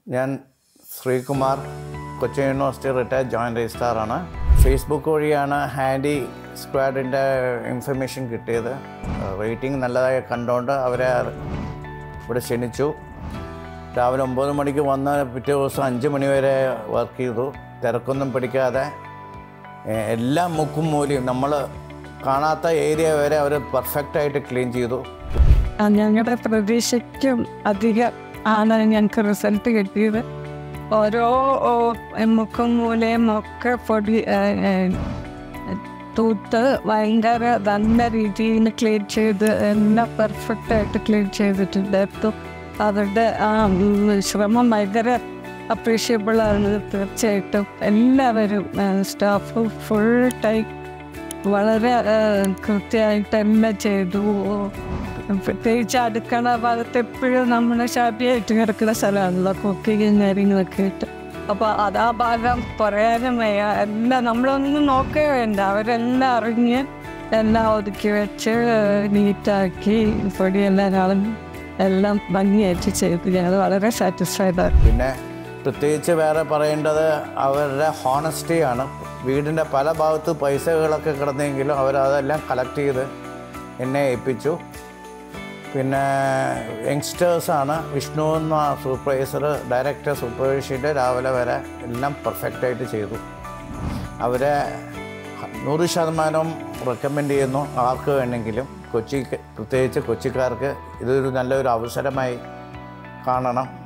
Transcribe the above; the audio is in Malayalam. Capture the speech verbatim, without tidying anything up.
ഞാൻ Sreekumar, Cochin university retired joint രജിസ്ട്രാറാണ്. ഫേസ്ബുക്ക് വഴിയാണ് ഹാൻഡി സ്ക്വാഡിൻ്റെ ഇൻഫർമേഷൻ കിട്ടിയത്. റേറ്റിംഗ് നല്ലതായി കണ്ടുകൊണ്ട് അവരെ ഇവിടെ ക്ഷണിച്ചു. രാവിലെ ഒമ്പത് മണിക്ക് വന്ന് പിറ്റേ ദിവസം അഞ്ച് മണി വരെ വർക്ക് ചെയ്തു. തിരക്കൊന്നും പിടിക്കാതെ എല്ലാ മുക്കും മൂലയും നമ്മൾ കാണാത്ത ഏരിയ വരെ അവർ പെർഫെക്റ്റായിട്ട് ക്ലീൻ ചെയ്തു. ഞങ്ങളുടെ പ്രതീക്ഷയ്ക്കും അധികം ആണ് ഞങ്ങൾക്ക് റിസൾട്ട് കിട്ടിയത്. ഓരോ മുക്കും മൂലയും ഒക്കെ പൊടി തൂത്ത് ഭയങ്കര നല്ല രീതിയിൽ ക്ലീൻ ചെയ്ത് എല്ലാം പെർഫെക്റ്റായിട്ട് ക്ലീൻ ചെയ്തിട്ടുണ്ടായിരുന്നു. അവരുടെ ആ ശ്രമം ഭയങ്കര അപ്രീഷിയബിളാണ്. തീർച്ചയായിട്ടും എല്ലാവരും സ്റ്റാഫ് ഫുൾ ടൈം വളരെ കൃത്യമായിട്ട് എല്ലാം ചെയ്തു. പ്രത്യേകിച്ച് അടുക്കള ഭാഗത്ത് എപ്പോഴും നമ്മൾ ഷാപ്പിയായിട്ട് കിടക്കുന്ന സ്ഥലമാണല്ലോ, കുക്കിങ്ങും കാര്യങ്ങളൊക്കെ ആയിട്ട്. അപ്പോൾ അത് ആ ഭാഗം പറയാനും വയ്യ. എല്ലാം നമ്മളൊന്നും നോക്കേ വേണ്ട, അവരെല്ലാം അറിഞ്ഞ് എല്ലാം ഒതുക്കി വെച്ച് നീറ്റാക്കി പൊടിയെല്ലാം കളഞ്ഞ് എല്ലാം ഭംഗിയായിട്ട് ചെയ്തു. ഞങ്ങൾ വളരെ സാറ്റിസ്ഫൈഡാണ്. പിന്നെ പ്രത്യേകിച്ച് വേറെ പറയേണ്ടത് അവരുടെ ഹോണസ്റ്റിയാണ്. വീടിൻ്റെ പല ഭാഗത്ത് പൈസകളൊക്കെ കിടന്നെങ്കിലും അവരതെല്ലാം കളക്ട് ചെയ്ത് എന്നെ ഏൽപ്പിച്ചു. പിന്നെ യങ്സ്റ്റേഴ്സാണ്. വിഷ്ണു എന്ന സൂപ്പർവൈസർ ഡയറക്ടർ സൂപ്പർവൈസറിൻ്റെ രാവിലെ വരെ എല്ലാം പെർഫെക്റ്റായിട്ട് ചെയ്തു. അവരെ നൂറ് ശതമാനം റെക്കമെൻഡ് ചെയ്യുന്നു. ആർക്ക് വേണമെങ്കിലും, കൊച്ചി പ്രത്യേകിച്ച് കൊച്ചിക്കാർക്ക് ഇതൊരു നല്ലൊരു അവസരമായി കാണണം.